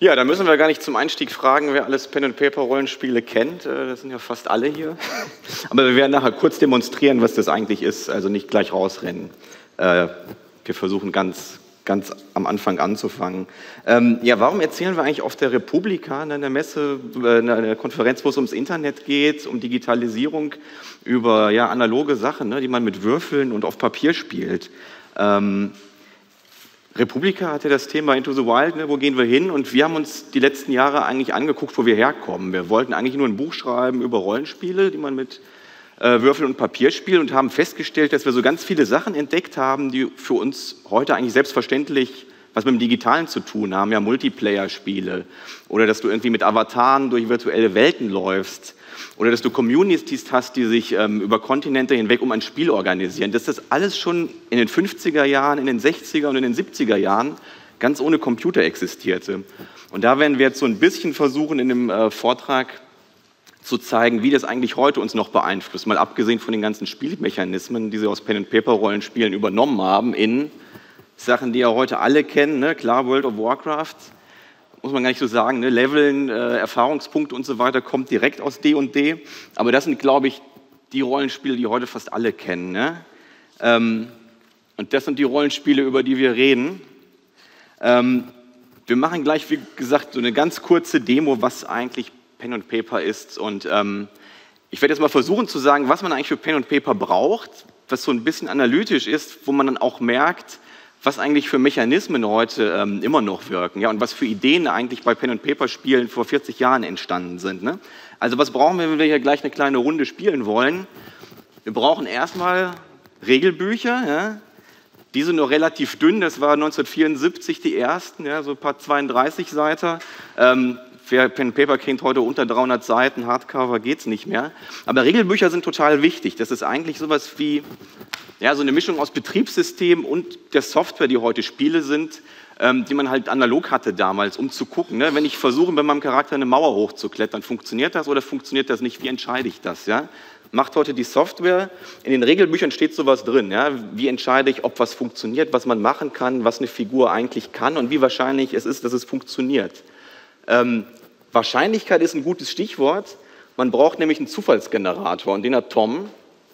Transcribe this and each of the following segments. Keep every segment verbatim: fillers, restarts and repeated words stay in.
Ja, da müssen wir gar nicht zum Einstieg fragen, wer alles Pen-and-Paper-Rollenspiele kennt. Das sind ja fast alle hier. Aber wir werden nachher kurz demonstrieren, was das eigentlich ist, also nicht gleich rausrennen. Wir versuchen ganz, ganz am Anfang anzufangen. Ja, warum erzählen wir eigentlich auf der Republika, in der Messe, in einer Konferenz, wo es ums Internet geht, um Digitalisierung, über ja, analoge Sachen, ne, die man mit Würfeln und auf Papier spielt? Ähm, Republika hatte das Thema Into the Wild, ne, wo gehen wir hin? Und wir haben uns die letzten Jahre eigentlich angeguckt, wo wir herkommen. Wir wollten eigentlich nur ein Buch schreiben über Rollenspiele, die man mit äh, Würfel und Papier spielt, und haben festgestellt, dass wir so ganz viele Sachen entdeckt haben, die für uns heute eigentlich selbstverständlich was mit dem Digitalen zu tun haben. Ja, Multiplayer-Spiele oder dass du irgendwie mit Avataren durch virtuelle Welten läufst. Oder dass du Communities hast, die sich ähm, über Kontinente hinweg um ein Spiel organisieren. Dass das alles schon in den fünfziger Jahren, in den sechziger und in den siebziger Jahren ganz ohne Computer existierte. Und da werden wir jetzt so ein bisschen versuchen, in dem äh, Vortrag zu zeigen, wie das eigentlich heute uns noch beeinflusst. Mal abgesehen von den ganzen Spielmechanismen, die sie aus Pen-and-Paper-Rollenspielen übernommen haben, in Sachen, die ja heute alle kennen, ne? Klar, World of Warcraft, muss man gar nicht so sagen, ne? Leveln, äh, Erfahrungspunkte und so weiter kommt direkt aus D und D, aber das sind, glaube ich, die Rollenspiele, die heute fast alle kennen. Ne? Ähm, und das sind die Rollenspiele, über die wir reden. Ähm, wir machen gleich, wie gesagt, so eine ganz kurze Demo, was eigentlich Pen and Paper ist, und ähm, ich werde jetzt mal versuchen zu sagen, was man eigentlich für Pen and Paper braucht, was so ein bisschen analytisch ist, wo man dann auch merkt, was eigentlich für Mechanismen heute ähm, immer noch wirken, ja, und was für Ideen eigentlich bei Pen-and-Paper-Spielen vor vierzig Jahren entstanden sind. Ne? Also was brauchen wir, wenn wir hier gleich eine kleine Runde spielen wollen? Wir brauchen erstmal Regelbücher, ja? Die sind noch relativ dünn, das war neunzehnhundertvierundsiebzig die ersten, ja, so ein paar zweiunddreißig Seiten. Ähm, wer Pen-and-Paper kennt, heute unter dreihundert Seiten, Hardcover geht es nicht mehr. Aber Regelbücher sind total wichtig, das ist eigentlich sowas wie ja, so eine Mischung aus Betriebssystem und der Software, die heute Spiele sind, ähm, die man halt analog hatte damals, um zu gucken, ne? Wenn ich versuche, bei meinem Charakter eine Mauer hochzuklettern, funktioniert das oder funktioniert das nicht? Wie entscheide ich das? Ja? Macht heute die Software, in den Regelbüchern steht sowas drin. Ja? Wie entscheide ich, ob was funktioniert, was man machen kann, was eine Figur eigentlich kann und wie wahrscheinlich es ist, dass es funktioniert. Ähm, Wahrscheinlichkeit ist ein gutes Stichwort. Man braucht nämlich einen Zufallsgenerator, und den hat Tom.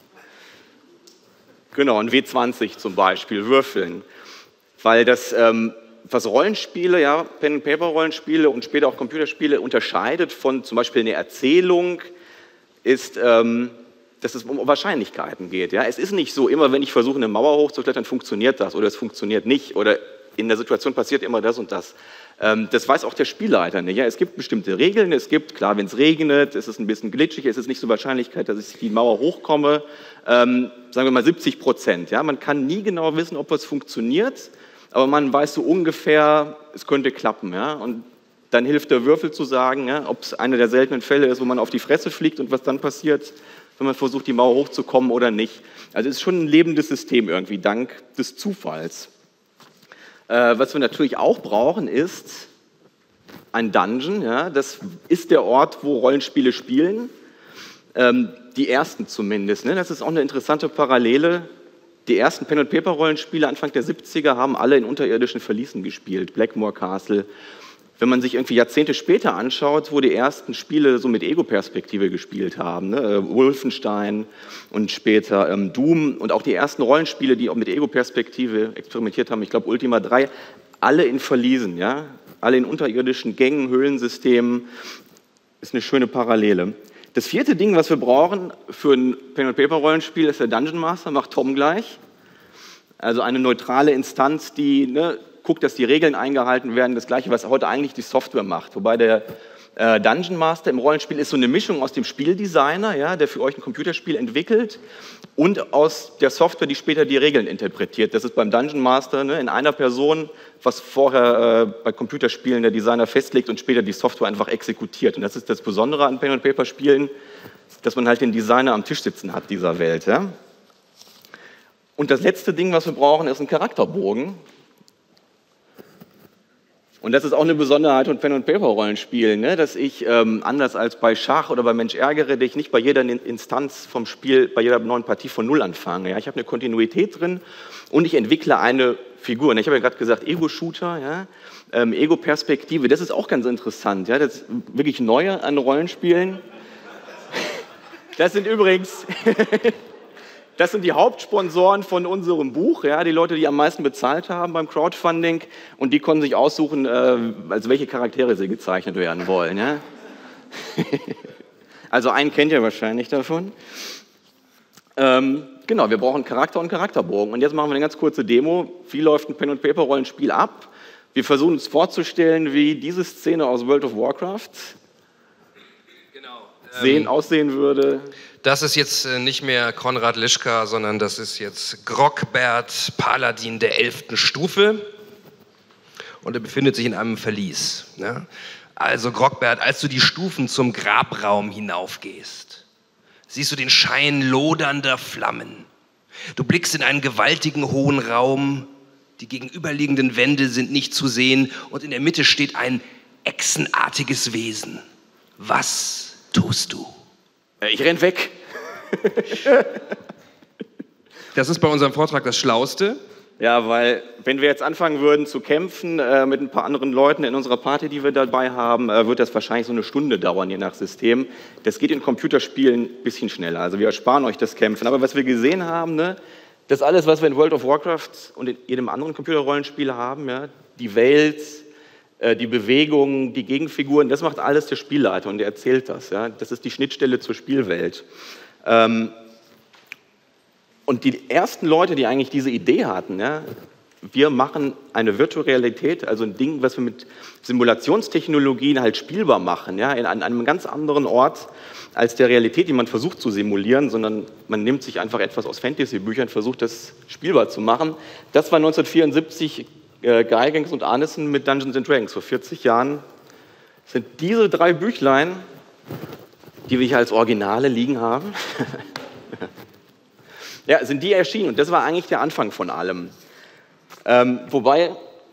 Genau, ein W zwanzig zum Beispiel, Würfeln. Weil das, ähm, was Rollenspiele, ja, Pen-and-Paper-Rollenspiele und später auch Computerspiele unterscheidet von zum Beispiel einer Erzählung, ist, ähm, dass es um Wahrscheinlichkeiten geht. Ja? Es ist nicht so, immer wenn ich versuche, eine Mauer hochzuklettern, funktioniert das oder es funktioniert nicht oder in der Situation passiert immer das und das. Ähm, das weiß auch der Spielleiter nicht. Ja? Es gibt bestimmte Regeln, es gibt, klar, wenn es regnet, ist es ein bisschen glitschig, es ist nicht so Wahrscheinlichkeit, dass ich die Mauer hochkomme. Ähm, sagen wir mal siebzig Prozent. Ja? Man kann nie genau wissen, ob was funktioniert, aber man weiß so ungefähr, es könnte klappen. Ja? Und dann hilft der Würfel zu sagen, ja, ob es einer der seltenen Fälle ist, wo man auf die Fresse fliegt und was dann passiert, wenn man versucht, die Mauer hochzukommen oder nicht. Also es ist schon ein lebendes System irgendwie, dank des Zufalls. Äh, was wir natürlich auch brauchen, ist ein Dungeon. Ja? Das ist der Ort, wo Rollenspiele spielen. Ähm, die ersten zumindest. Ne? Das ist auch eine interessante Parallele. Die ersten Pen-and-Paper-Rollenspiele Anfang der siebziger haben alle in unterirdischen Verließen gespielt. Blackmore Castle. Wenn man sich irgendwie Jahrzehnte später anschaut, wo die ersten Spiele so mit Ego-Perspektive gespielt haben, ne? Wolfenstein und später ähm, Doom und auch die ersten Rollenspiele, die auch mit Ego-Perspektive experimentiert haben, ich glaube Ultima drei, alle in Verliesen, ja? Alle in unterirdischen Gängen, Höhlensystemen, ist eine schöne Parallele. Das vierte Ding, was wir brauchen für ein Pen-and-Paper-Rollenspiel, ist der Dungeon Master, macht Tom gleich. Also eine neutrale Instanz, die ne, guckt, dass die Regeln eingehalten werden, das Gleiche, was heute eigentlich die Software macht. Wobei der äh, Dungeon Master im Rollenspiel ist so eine Mischung aus dem Spieldesigner, ja, der für euch ein Computerspiel entwickelt, und aus der Software, die später die Regeln interpretiert. Das ist beim Dungeon Master ne, in einer Person, was vorher äh, bei Computerspielen der Designer festlegt und später die Software einfach exekutiert. Und das ist das Besondere an Pen-and-Paper-Spielen, dass man halt den Designer am Tisch sitzen hat dieser Welt. Ja? Und das letzte Ding, was wir brauchen, ist ein Charakterbogen. Und das ist auch eine Besonderheit von Pen-and-Paper-Rollenspielen, ne? Dass ich, ähm, anders als bei Schach oder bei Mensch ärgere dich, nicht bei jeder Instanz vom Spiel, bei jeder neuen Partie von Null anfange. Ja? Ich habe eine Kontinuität drin und ich entwickle eine Figur. Ich habe ja gerade gesagt, Ego-Shooter, ja? ähm, Ego-Perspektive, das ist auch ganz interessant. Ja? Das ist wirklich Neue an Rollenspielen. Das sind übrigens... Das sind die Hauptsponsoren von unserem Buch, ja, die Leute, die am meisten bezahlt haben beim Crowdfunding, und die konnten sich aussuchen, äh, als welche Charaktere sie gezeichnet werden wollen. Ja. Also einen kennt ihr wahrscheinlich davon. Ähm, genau, wir brauchen Charakter und Charakterbogen. Und jetzt machen wir eine ganz kurze Demo. Wie läuft ein Pen-and-Paper-Rollenspiel ab? Wir versuchen uns vorzustellen, wie diese Szene aus World of Warcraft genau, ähm, sehen, aussehen würde. Das ist jetzt nicht mehr Konrad Lischka, sondern das ist jetzt Grogbert, Paladin der elften Stufe. Und er befindet sich in einem Verlies. Ne? Also Grogbert, als du die Stufen zum Grabraum hinaufgehst, siehst du den Schein lodernder Flammen. Du blickst in einen gewaltigen hohen Raum, die gegenüberliegenden Wände sind nicht zu sehen und in der Mitte steht ein echsenartiges Wesen. Was tust du? Ich renn weg. Das ist bei unserem Vortrag das Schlauste. Ja, weil wenn wir jetzt anfangen würden zu kämpfen äh, mit ein paar anderen Leuten in unserer Party, die wir dabei haben, äh, wird das wahrscheinlich so eine Stunde dauern, je nach System. Das geht in Computerspielen ein bisschen schneller. Also wir ersparen euch das Kämpfen. Aber was wir gesehen haben, ne, das alles, was wir in World of Warcraft und in jedem anderen Computerrollenspiel haben, ja, die Welt, äh, die Bewegungen, die Gegenfiguren, das macht alles der Spielleiter und der erzählt das. Ja. Das ist die Schnittstelle zur Spielwelt. Ähm, und die ersten Leute, die eigentlich diese Idee hatten, ja, wir machen eine Virtualität, also ein Ding, was wir mit Simulationstechnologien halt spielbar machen, ja, in, an einem ganz anderen Ort als der Realität, die man versucht zu simulieren, sondern man nimmt sich einfach etwas aus Fantasy-Büchern und versucht, das spielbar zu machen. Das war neunzehnhundertvierundsiebzig äh, Gygax und Arneson mit Dungeons and Dragons. Vor vierzig Jahren sind diese drei Büchlein, die wir hier als Originale liegen haben, ja, sind die erschienen. Und das war eigentlich der Anfang von allem. Ähm, wobei,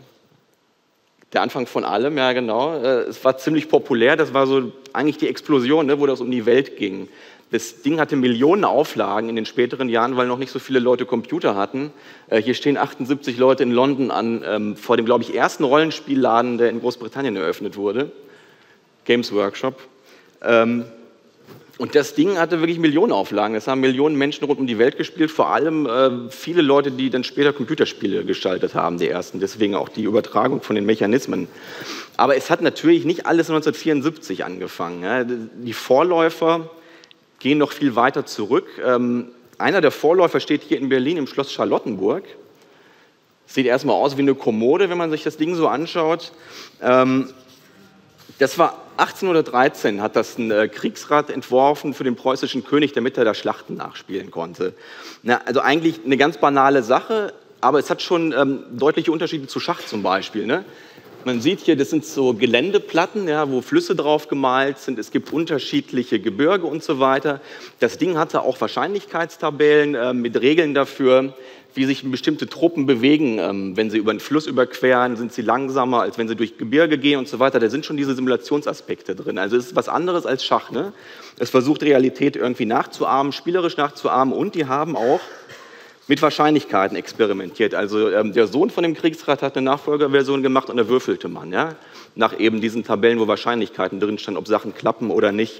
der Anfang von allem, ja genau, äh, es war ziemlich populär, das war so eigentlich die Explosion, ne, wo das um die Welt ging. Das Ding hatte Millionen Auflagen in den späteren Jahren, weil noch nicht so viele Leute Computer hatten. Äh, hier stehen achtundsiebzig Leute in London an, ähm, vor dem, glaube ich, ersten Rollenspielladen, der in Großbritannien eröffnet wurde, Games Workshop. Ähm, Und das Ding hatte wirklich Millionenauflagen. Das haben Millionen Menschen rund um die Welt gespielt, vor allem äh, viele Leute, die dann später Computerspiele gestaltet haben, die ersten. Deswegen auch die Übertragung von den Mechanismen. Aber es hat natürlich nicht alles neunzehnhundertvierundsiebzig angefangen. Ja. Die Vorläufer gehen noch viel weiter zurück. Ähm, einer der Vorläufer steht hier in Berlin im Schloss Charlottenburg. Sieht erstmal aus wie eine Kommode, wenn man sich das Ding so anschaut. Ähm, das war achtzehnhundertdreizehn hat das ein äh, Kriegsrat entworfen für den preußischen König, damit er da Schlachten nachspielen konnte. Na, also eigentlich eine ganz banale Sache, aber es hat schon ähm, deutliche Unterschiede zu Schach zum Beispiel. Ne? Man sieht hier, das sind so Geländeplatten, ja, wo Flüsse drauf gemalt sind. Es gibt unterschiedliche Gebirge und so weiter. Das Ding hatte auch Wahrscheinlichkeitstabellen äh, mit Regeln dafür, wie sich bestimmte Truppen bewegen. Ähm, wenn sie über einen Fluss überqueren, sind sie langsamer, als wenn sie durch Gebirge gehen und so weiter. Da sind schon diese Simulationsaspekte drin. Also es ist was anderes als Schach. Ne? Es versucht, Realität irgendwie nachzuahmen, spielerisch nachzuahmen, und die haben auch mit Wahrscheinlichkeiten experimentiert. Also ähm, der Sohn von dem Kriegsrat hat eine Nachfolgerversion gemacht und da würfelte man, ja? Nach eben diesen Tabellen, wo Wahrscheinlichkeiten drin standen, ob Sachen klappen oder nicht.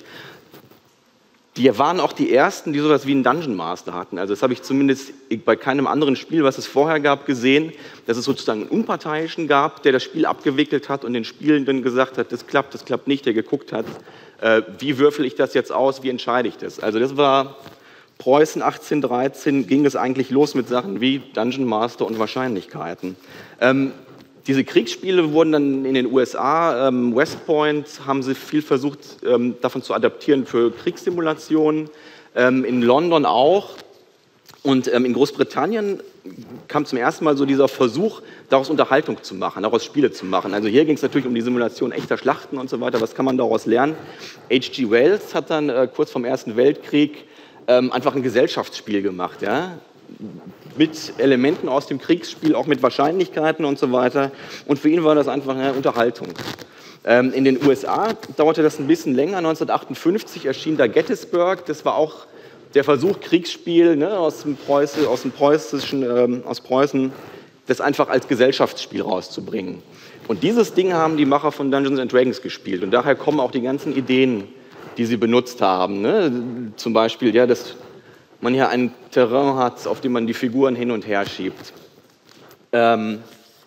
Die waren auch die ersten, die sowas wie einen Dungeon Master hatten. Also das habe ich zumindest bei keinem anderen Spiel, was es vorher gab, gesehen, dass es sozusagen einen Unparteiischen gab, der das Spiel abgewickelt hat und den Spielenden gesagt hat, das klappt, das klappt nicht, der geguckt hat, äh, wie würfel ich das jetzt aus, wie entscheide ich das. Also das war Preußen achtzehnhundertdreizehn, ging es eigentlich los mit Sachen wie Dungeon Master und Wahrscheinlichkeiten. Ähm, Diese Kriegsspiele wurden dann in den U S A, ähm, West Point, haben sie viel versucht, ähm, davon zu adaptieren für Kriegssimulationen, ähm, in London auch. Und ähm, in Großbritannien kam zum ersten Mal so dieser Versuch, daraus Unterhaltung zu machen, daraus Spiele zu machen. Also hier ging es natürlich um die Simulation echter Schlachten und so weiter. Was kann man daraus lernen? H G Wells hat dann äh, kurz vorm Ersten Weltkrieg ähm, einfach ein Gesellschaftsspiel gemacht, ja? mit Elementen aus dem Kriegsspiel, auch mit Wahrscheinlichkeiten und so weiter. Und für ihn war das einfach eine Unterhaltung. Ähm, in den U S A dauerte das ein bisschen länger. neunzehnhundertachtundfünfzig erschien da Gettysburg. Das war auch der Versuch, Kriegsspiel, ne, aus dem Preußen, aus dem Preußischen, ähm, aus Preußen, das einfach als Gesellschaftsspiel rauszubringen. Und dieses Ding haben die Macher von Dungeons and Dragons gespielt. Und daher kommen auch die ganzen Ideen, die sie benutzt haben. Ne? Zum Beispiel, ja, dass man hier ein Terrain hat, auf dem man die Figuren hin und her schiebt. Ähm,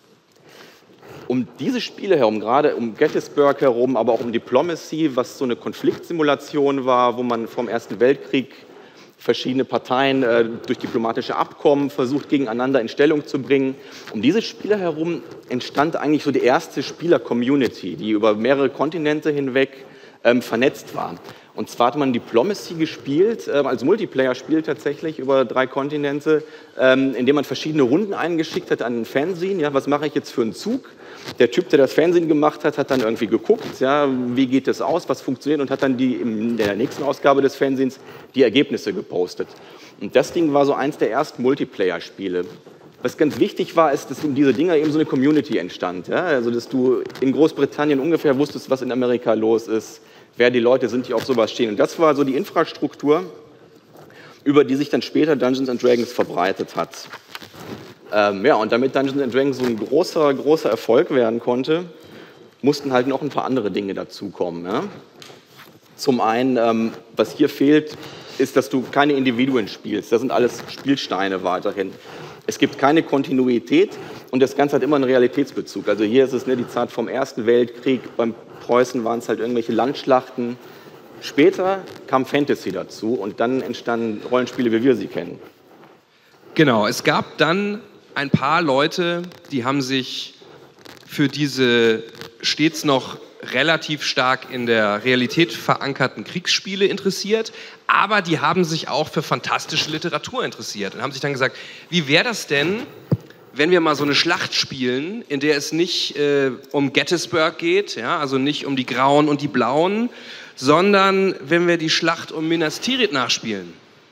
um diese Spiele herum, gerade um Gettysburg herum, aber auch um Diplomacy, was so eine Konfliktsimulation war, wo man vom Ersten Weltkrieg verschiedene Parteien äh, durch diplomatische Abkommen versucht, gegeneinander in Stellung zu bringen. Um diese Spiele herum entstand eigentlich so die erste Spieler-Community, die über mehrere Kontinente hinweg ähm, vernetzt war. Und zwar hat man Diplomacy gespielt, äh, als Multiplayer-Spiel tatsächlich über drei Kontinente, ähm, indem man verschiedene Runden eingeschickt hat an ein Fernsehen. Ja, was mache ich jetzt für einen Zug? Der Typ, der das Fernsehen gemacht hat, hat dann irgendwie geguckt, ja, wie geht das aus, was funktioniert, und hat dann die, in der nächsten Ausgabe des Fernsehens die Ergebnisse gepostet. Und das Ding war so eins der ersten Multiplayer-Spiele. Was ganz wichtig war, ist, dass um diese Dinger eben so eine Community entstand. Ja? Also, dass du in Großbritannien ungefähr wusstest, was in Amerika los ist, wer die Leute sind, die auf sowas stehen. Und das war so die Infrastruktur, über die sich dann später Dungeons and Dragons verbreitet hat. Ähm, ja, und damit Dungeons and Dragons so ein großer, großer Erfolg werden konnte, mussten halt noch ein paar andere Dinge dazukommen. Ja? Zum einen, ähm, was hier fehlt, ist, dass du keine Individuen spielst. Das sind alles Spielsteine weiterhin. Es gibt keine Kontinuität und das Ganze hat immer einen Realitätsbezug. Also hier ist es ne, die Zeit vom Ersten Weltkrieg, beim Preußen waren es halt irgendwelche Landschlachten. Später kam Fantasy dazu und dann entstanden Rollenspiele, wie wir sie kennen. Genau, es gab dann ein paar Leute, die haben sich für diese stets noch relativ stark in der Realität verankerten Kriegsspiele interessiert, aber die haben sich auch für fantastische Literatur interessiert und haben sich dann gesagt, wie wäre das denn, wenn wir mal so eine Schlacht spielen, in der es nicht äh, um Gettysburg geht, ja, also nicht um die Grauen und die Blauen, sondern wenn wir die Schlacht um Minas Tirith nachspielen.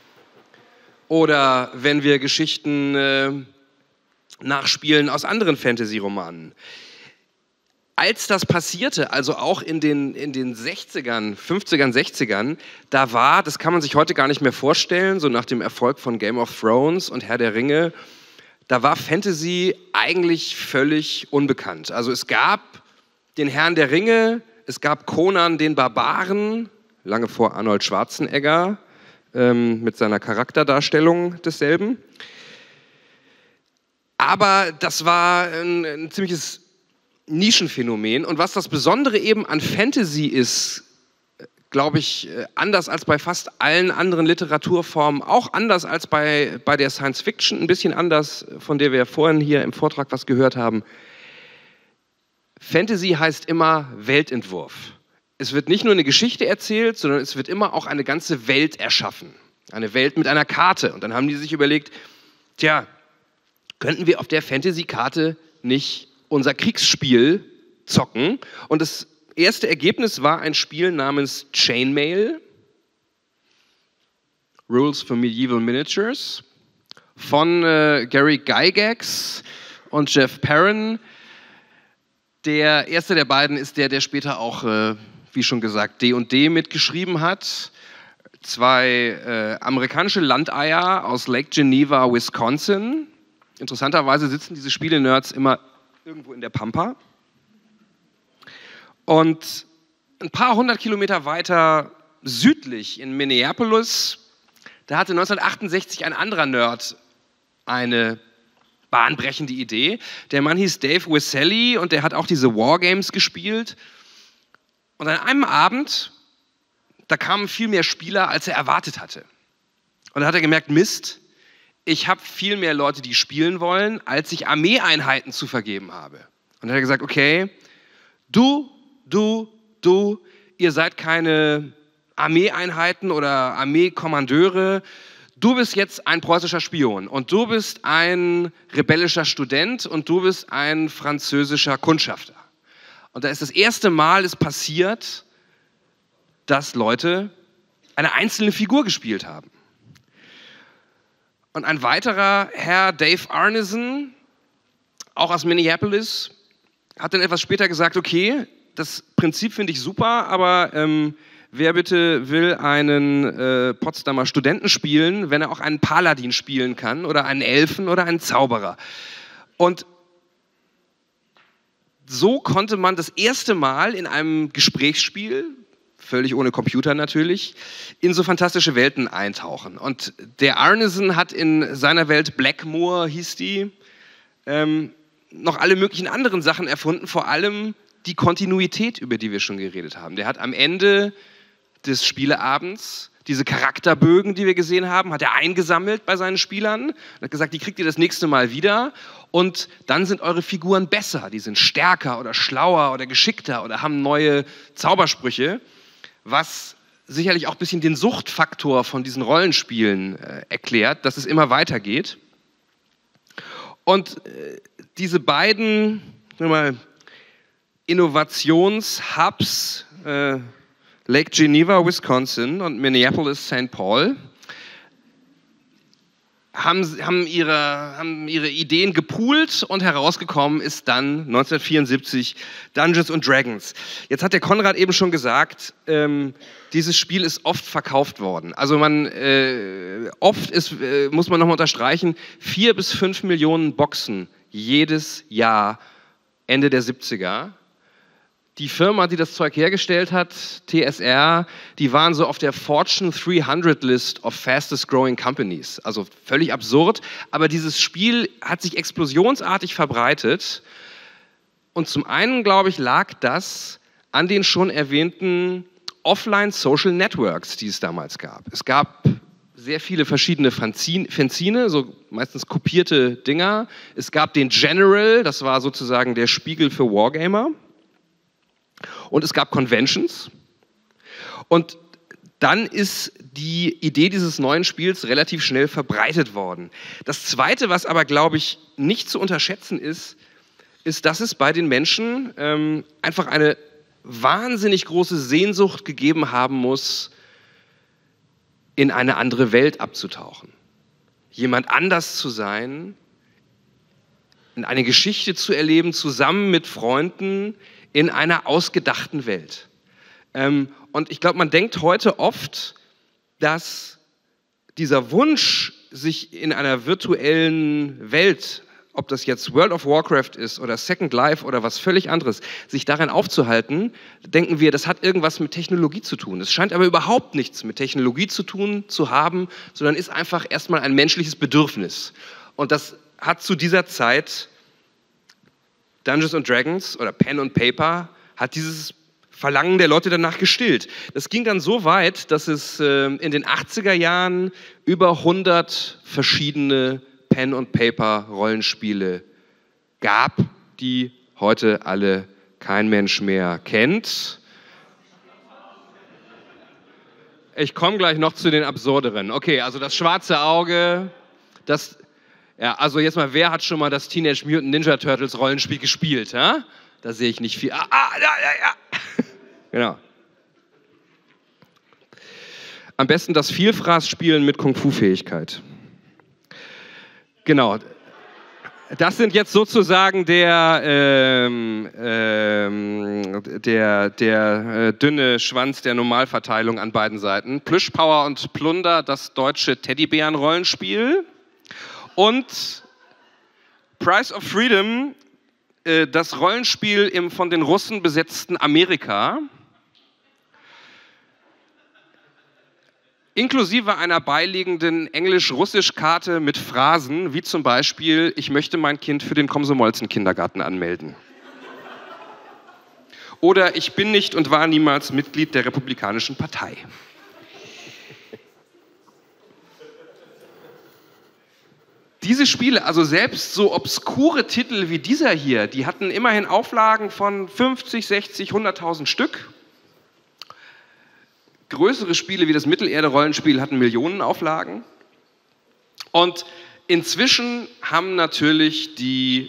Oder wenn wir Geschichten äh, nachspielen aus anderen Fantasy-Romanen. Als das passierte, also auch in den, in den sechzigern, fünfzigern, sechzigern, da war, das kann man sich heute gar nicht mehr vorstellen, so nach dem Erfolg von Game of Thrones und Herr der Ringe, da war Fantasy eigentlich völlig unbekannt. Also es gab den Herrn der Ringe, es gab Conan den Barbaren, lange vor Arnold Schwarzenegger, ähm, mit seiner Charakterdarstellung desselben. Aber das war ein, ein ziemliches Nischenphänomen. Und was das Besondere eben an Fantasy ist, glaube ich, anders als bei fast allen anderen Literaturformen, auch anders als bei, bei der Science Fiction, ein bisschen anders, von der wir vorhin hier im Vortrag was gehört haben. Fantasy heißt immer Weltentwurf. Es wird nicht nur eine Geschichte erzählt, sondern es wird immer auch eine ganze Welt erschaffen. Eine Welt mit einer Karte. Und dann haben die sich überlegt, tja, könnten wir auf der Fantasy-Karte nicht unser Kriegsspiel zocken? Und das erste Ergebnis war ein Spiel namens Chainmail, Rules for Medieval Miniatures, von äh, Gary Gygax und Jeff Perrin. Der erste der beiden ist der, der später auch, äh, wie schon gesagt, D und D mitgeschrieben hat. Zwei äh, amerikanische Landeier aus Lake Geneva, Wisconsin. Interessanterweise sitzen diese Spiele-Nerds immer irgendwo in der Pampa. Und ein paar hundert Kilometer weiter südlich in Minneapolis, da hatte neunzehnhundertachtundsechzig ein anderer Nerd eine bahnbrechende Idee. Der Mann hieß Dave Wesely und der hat auch diese Wargames gespielt. Und an einem Abend, da kamen viel mehr Spieler, als er erwartet hatte. Und da hat er gemerkt, Mist, ich habe viel mehr Leute, die spielen wollen, als ich Armeeeinheiten zu vergeben habe. Und dann hat er gesagt, okay, du, du, du, ihr seid keine Armeeeinheiten oder Armeekommandeure, du bist jetzt ein preußischer Spion und du bist ein rebellischer Student und du bist ein französischer Kundschafter. Und da ist das erste Mal es passiert, dass Leute eine einzelne Figur gespielt haben. Und ein weiterer Herr, Dave Arneson, auch aus Minneapolis, hat dann etwas später gesagt, okay, das Prinzip finde ich super, aber ähm, wer bitte will einen äh, Potsdamer Studenten spielen, wenn er auch einen Paladin spielen kann oder einen Elfen oder einen Zauberer? Und so konnte man das erste Mal in einem Gesprächsspiel, völlig ohne Computer natürlich, in so fantastische Welten eintauchen. Und der Arneson hat in seiner Welt, Blackmoor hieß die, ähm, noch alle möglichen anderen Sachen erfunden, vor allem die Kontinuität, über die wir schon geredet haben. Der hat am Ende des Spieleabends diese Charakterbögen, die wir gesehen haben, hat er eingesammelt bei seinen Spielern und hat gesagt, die kriegt ihr das nächste Mal wieder und dann sind eure Figuren besser, die sind stärker oder schlauer oder geschickter oder haben neue Zaubersprüche, was sicherlich auch ein bisschen den Suchtfaktor von diesen Rollenspielen äh, erklärt, dass es immer weitergeht. Und äh, diese beiden sagen wir mal, Innovationshubs, äh, Lake Geneva, Wisconsin und Minneapolis, Saint Paul, haben, haben, ihre, haben ihre Ideen gepoolt und herausgekommen ist dann neunzehnhundertvierundsiebzig Dungeons and Dragons. Jetzt hat der Konrad eben schon gesagt, ähm, dieses Spiel ist oft verkauft worden. Also man, äh, oft ist, äh, muss man nochmal unterstreichen, vier bis fünf Millionen Boxen jedes Jahr Ende der siebziger. Die Firma, die das Zeug hergestellt hat, T S R, die waren so auf der Fortune dreihundert List of fastest growing companies. Also völlig absurd. Aber dieses Spiel hat sich explosionsartig verbreitet. Und zum einen, glaube ich, lag das an den schon erwähnten Offline-Social Networks, die es damals gab. Es gab sehr viele verschiedene Fanzine, so meistens kopierte Dinger. Es gab den General, das war sozusagen der Spiegel für Wargamer. Und es gab Conventions. Und dann ist die Idee dieses neuen Spiels relativ schnell verbreitet worden. Das Zweite, was aber, glaube ich, nicht zu unterschätzen ist, ist, dass es bei den Menschen ähm, einfach eine wahnsinnig große Sehnsucht gegeben haben muss, in eine andere Welt abzutauchen. Jemand anders zu sein, in eine Geschichte zu erleben, zusammen mit Freunden, in einer ausgedachten Welt. Ähm, und ich glaube, man denkt heute oft, dass dieser Wunsch, sich in einer virtuellen Welt, ob das jetzt World of Warcraft ist oder Second Life oder was völlig anderes, sich darin aufzuhalten, denken wir, das hat irgendwas mit Technologie zu tun. Es scheint aber überhaupt nichts mit Technologie zu tun zu haben, sondern ist einfach erstmal ein menschliches Bedürfnis. Und das hat zu dieser Zeit Dungeons and Dragons oder Pen and Paper hat dieses Verlangen der Leute danach gestillt. Das ging dann so weit, dass es äh, in den achtziger Jahren über hundert verschiedene Pen and Paper Rollenspiele gab, die heute alle kein Mensch mehr kennt. Ich komme gleich noch zu den absurderen. Okay, also das schwarze Auge, das Ja, also jetzt mal, wer hat schon mal das Teenage Mutant Ninja Turtles Rollenspiel gespielt? Ha? Da sehe ich nicht viel. Ah, ah, ja, ja, ja. Genau. Am besten das Vielfraß-Spielen mit Kung-Fu-Fähigkeit. Genau. Das sind jetzt sozusagen der, ähm, ähm, der, der äh, dünne Schwanz der Normalverteilung an beiden Seiten. Plüschpower und Plunder, das deutsche Teddybären-Rollenspiel. Und Price of Freedom, äh, das Rollenspiel im von den Russen besetzten Amerika, inklusive einer beiliegenden Englisch-Russisch-Karte mit Phrasen, wie zum Beispiel, ich möchte mein Kind für den Komsomolzen-Kindergarten anmelden. Oder ich bin nicht und war niemals Mitglied der Republikanischen Partei. Diese Spiele, also selbst so obskure Titel wie dieser hier, die hatten immerhin Auflagen von fünfzig, sechzig, hunderttausend Stück. Größere Spiele wie das Mittelerde-Rollenspiel hatten Millionenauflagen. Und inzwischen haben natürlich die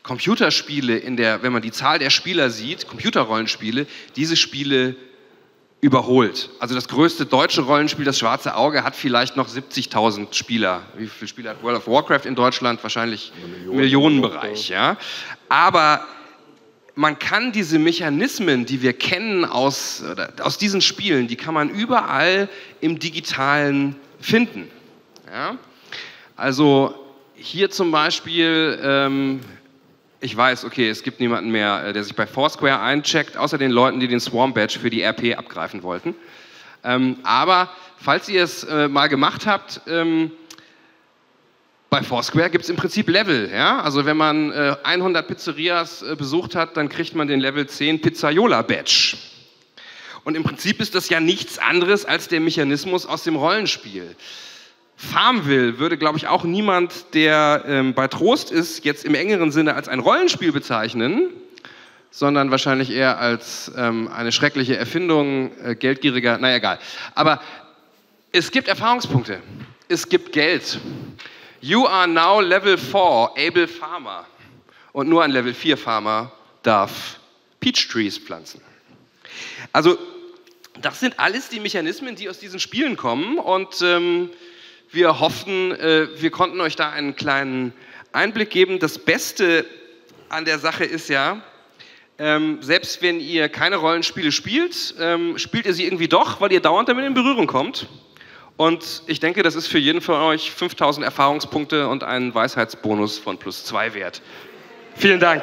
Computerspiele, in der, wenn man die Zahl der Spieler sieht, Computerrollenspiele, diese Spiele überholt. Also das größte deutsche Rollenspiel, das Schwarze Auge, hat vielleicht noch siebzigtausend Spieler. Wie viele Spieler hat World of Warcraft in Deutschland? Wahrscheinlich im Millionenbereich. Ja? Aber man kann diese Mechanismen, die wir kennen aus, oder aus diesen Spielen, die kann man überall im Digitalen finden. Ja? Also hier zum Beispiel, ähm, ich weiß, okay, es gibt niemanden mehr, der sich bei Foursquare eincheckt, außer den Leuten, die den Swarm Badge für die R P abgreifen wollten. Ähm, aber falls ihr es äh, mal gemacht habt, ähm, bei Foursquare gibt es im Prinzip Level. Ja? Also wenn man äh, hundert Pizzerias äh, besucht hat, dann kriegt man den Level zehn Pizzaiola Badge. Und im Prinzip ist das ja nichts anderes als der Mechanismus aus dem Rollenspiel. Farmville würde, glaube ich, auch niemand, der ähm, bei Trost ist, jetzt im engeren Sinne als ein Rollenspiel bezeichnen, sondern wahrscheinlich eher als ähm, eine schreckliche Erfindung, äh, geldgieriger, naja, egal. Aber es gibt Erfahrungspunkte, es gibt Geld. You are now Level four, Able Farmer. Und nur ein Level vier Farmer darf Peach Trees pflanzen. Also, das sind alles die Mechanismen, die aus diesen Spielen kommen. Und ähm, wir hoffen, äh, wir konnten euch da einen kleinen Einblick geben. Das Beste an der Sache ist ja, ähm, selbst wenn ihr keine Rollenspiele spielt, ähm, spielt ihr sie irgendwie doch, weil ihr dauernd damit in Berührung kommt. Und ich denke, das ist für jeden von euch fünftausend Erfahrungspunkte und einen Weisheitsbonus von plus zwei wert. Vielen Dank.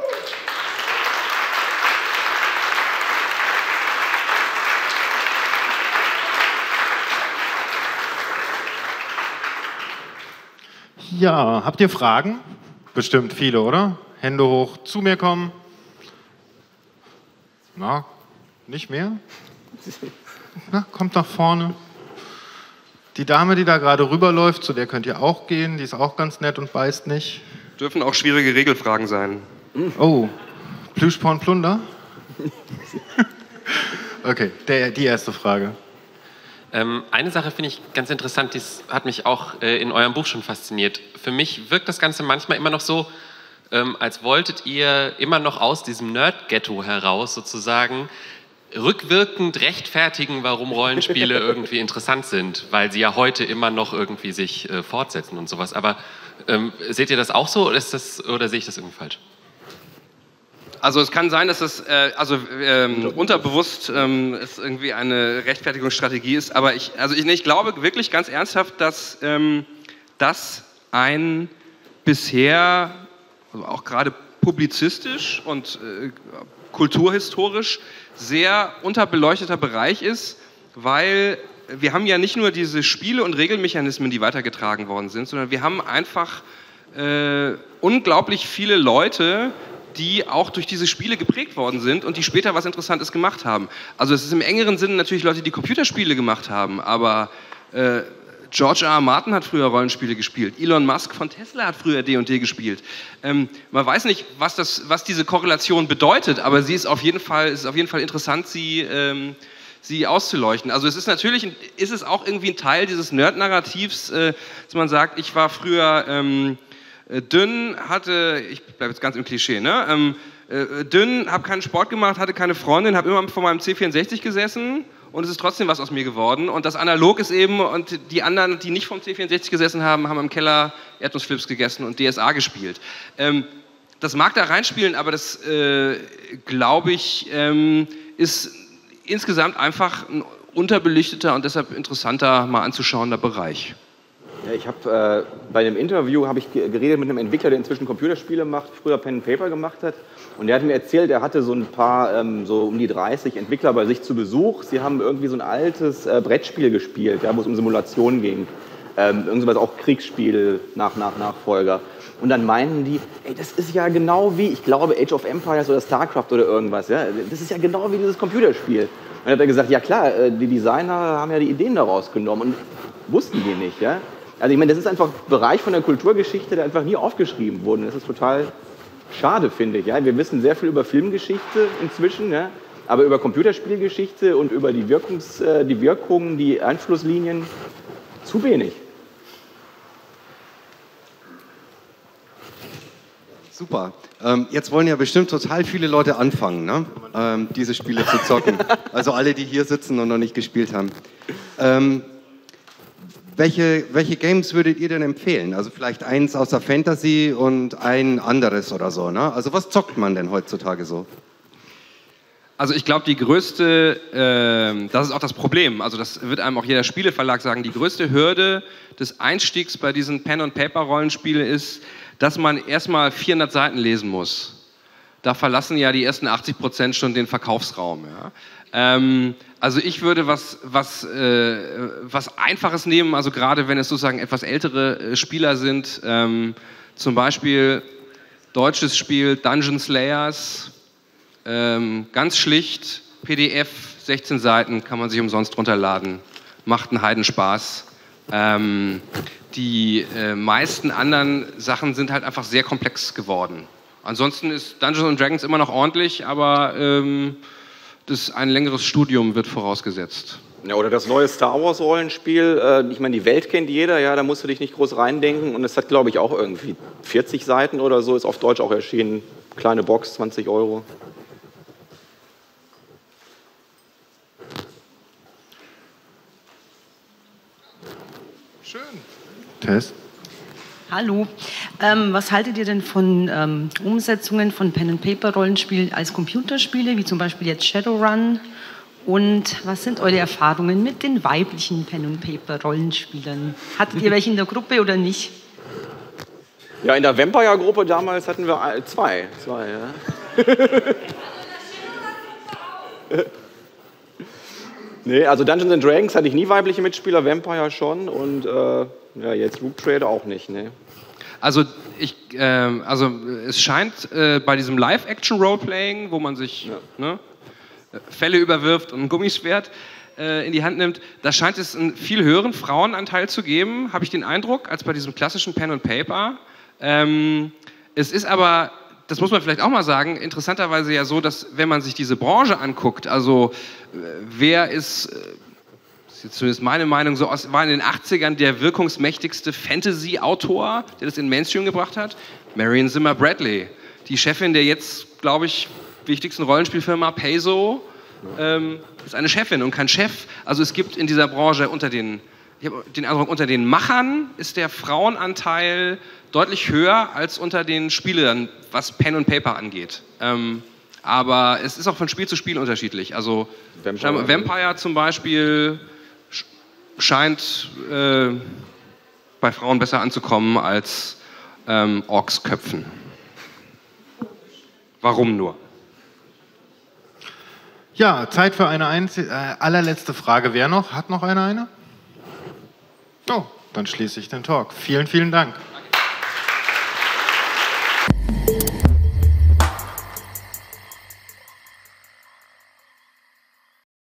Ja, habt ihr Fragen? Bestimmt viele, oder? Hände hoch, zu mir kommen. Na, nicht mehr? Na, kommt nach vorne. Die Dame, die da gerade rüberläuft, zu der könnt ihr auch gehen. Die ist auch ganz nett und beißt nicht. Dürfen auch schwierige Regelfragen sein. Oh, Plüschporn Plunder? Okay, der, die erste Frage. Ähm, eine Sache finde ich ganz interessant, die hat mich auch äh, in eurem Buch schon fasziniert. Für mich wirkt das Ganze manchmal immer noch so, ähm, als wolltet ihr immer noch aus diesem Nerd-Ghetto heraus sozusagen rückwirkend rechtfertigen, warum Rollenspiele irgendwie interessant sind, weil sie ja heute immer noch irgendwie sich äh, fortsetzen und sowas. Aber ähm, seht ihr das auch so oder, ist das, oder sehe ich das irgendwie falsch? Also es kann sein, dass das äh, also ähm, unterbewusst ähm, es irgendwie eine Rechtfertigungsstrategie ist, aber ich, also ich, ich glaube wirklich ganz ernsthaft, dass ähm, das ein bisher, also auch gerade publizistisch und äh, kulturhistorisch sehr unterbeleuchteter Bereich ist, weil wir haben ja nicht nur diese Spiele- und Regelmechanismen, die weitergetragen worden sind, sondern wir haben einfach äh, unglaublich viele Leute, die auch durch diese Spiele geprägt worden sind und die später was Interessantes gemacht haben. Also es ist im engeren Sinne natürlich Leute, die Computerspiele gemacht haben, aber äh, George R. R. Martin hat früher Rollenspiele gespielt, Elon Musk von Tesla hat früher D und D gespielt. Ähm, man weiß nicht, was, das, was diese Korrelation bedeutet, aber sie ist auf jeden Fall, es ist auf jeden Fall interessant, sie, ähm, sie auszuleuchten. Also es ist natürlich, ist es auch irgendwie ein Teil dieses Nerd-Narrativs, äh, dass man sagt, ich war früher ähm, dünn, hatte, ich bleibe jetzt ganz im Klischee, ne? Ähm, äh, dünn, habe keinen Sport gemacht, hatte keine Freundin, habe immer vor meinem C vierundsechzig gesessen und es ist trotzdem was aus mir geworden. Und das Analog ist eben, und die anderen, die nicht vom C vierundsechzig gesessen haben, haben im Keller Erdnussflips gegessen und D S A gespielt. Ähm, das mag da reinspielen, aber das, äh, glaube ich, ähm, ist insgesamt einfach ein unterbelichteter und deshalb interessanter, mal anzuschauender Bereich. Ja, ich habe äh, bei einem Interview habe ich geredet mit einem Entwickler, der inzwischen Computerspiele macht, früher Pen and Paper gemacht hat. Und der hat mir erzählt, er hatte so ein paar, ähm, so um die dreißig Entwickler bei sich zu Besuch. Sie haben irgendwie so ein altes äh, Brettspiel gespielt, ja, wo es um Simulationen ging. Ähm, irgendwas auch Kriegsspiel nach, nach Nachfolger. Und dann meinten die, ey, das ist ja genau wie, ich glaube, Age of Empires oder StarCraft oder irgendwas. Ja? Das ist ja genau wie dieses Computerspiel. Und dann hat er gesagt, ja klar, die Designer haben ja die Ideen daraus genommen und wussten die nicht. Ja? Also ich meine, das ist einfach ein Bereich von der Kulturgeschichte, der einfach nie aufgeschrieben wurde. Das ist total schade, finde ich. Ja? Wir wissen sehr viel über Filmgeschichte inzwischen, ja? Aber über Computerspielgeschichte und über die, Wirkungs-, die Wirkungen, die Einflusslinien zu wenig. Super. Ähm, jetzt wollen ja bestimmt total viele Leute anfangen, ne? ähm, diese Spiele zu zocken. Also alle, die hier sitzen und noch nicht gespielt haben. Ähm, welche, welche Games würdet ihr denn empfehlen? Also vielleicht eins aus der Fantasy und ein anderes oder so. Ne? Also was zockt man denn heutzutage so? Also ich glaube, die größte, äh, das ist auch das Problem, also das wird einem auch jeder Spieleverlag sagen, die größte Hürde des Einstiegs bei diesen Pen-and-Paper-Rollenspielen ist, dass man erstmal vierhundert Seiten lesen muss. Da verlassen ja die ersten achtzig Prozent schon den Verkaufsraum. Ja. Ähm, also ich würde was, was, äh, was Einfaches nehmen, also gerade wenn es sozusagen etwas ältere äh, Spieler sind, ähm, zum Beispiel deutsches Spiel Dungeon Slayers, ähm, ganz schlicht, P D F, sechzehn Seiten, kann man sich umsonst runterladen, macht einen Heidenspaß. Ähm, die äh, meisten anderen Sachen sind halt einfach sehr komplex geworden. Ansonsten ist Dungeons and Dragons immer noch ordentlich, aber ähm, das ein längeres Studium wird vorausgesetzt. Ja, oder das neue Star Wars Rollenspiel, äh, ich meine, die Welt kennt jeder, ja, da musst du dich nicht groß reindenken und es hat, glaube ich, auch irgendwie vierzig Seiten oder so, ist auf Deutsch auch erschienen, kleine Box, zwanzig Euro. Schön. Test. Hallo. Ähm, was haltet ihr denn von ähm, Umsetzungen von Pen-and-Paper-Rollenspielen als Computerspiele, wie zum Beispiel jetzt Shadowrun? Und was sind eure Erfahrungen mit den weiblichen Pen-and-Paper-Rollenspielern? Hattet ihr welche in der Gruppe oder nicht? Ja, in der Vampire-Gruppe damals hatten wir zwei. zwei ja. Nee, also Dungeons and Dragons hatte ich nie weibliche Mitspieler, Vampire schon und äh, ja, jetzt Rogue Trader auch nicht. Nee. Also, ich, äh, also es scheint äh, bei diesem Live-Action-Roleplaying, wo man sich ja. ne, Fälle überwirft und ein Gummischwert äh, in die Hand nimmt, da scheint es einen viel höheren Frauenanteil zu geben, habe ich den Eindruck, als bei diesem klassischen Pen and Paper. Ähm, es ist aber, das muss man vielleicht auch mal sagen, interessanterweise ja so, dass wenn man sich diese Branche anguckt, also äh, wer ist, äh, das ist jetzt zumindest meine Meinung, so aus, war in den achtzigern der wirkungsmächtigste Fantasy-Autor, der das in den Mainstream gebracht hat? Marion Zimmer Bradley, die Chefin der jetzt, glaube ich, wichtigsten Rollenspielfirma Paizo, ähm, ist eine Chefin und kein Chef. Also es gibt in dieser Branche unter den, ich habe den Eindruck, unter den Machern ist der Frauenanteil deutlich höher als unter den Spielern, was Pen und Paper angeht. Ähm, aber es ist auch von Spiel zu Spiel unterschiedlich. Also Vampire, Vampire zum Beispiel scheint äh, bei Frauen besser anzukommen als ähm, Orksköpfen. Warum nur? Ja, Zeit für eine einzige, äh, allerletzte Frage. Wer noch? Hat noch einer eine? Oh, dann schließe ich den Talk. Vielen, vielen Dank.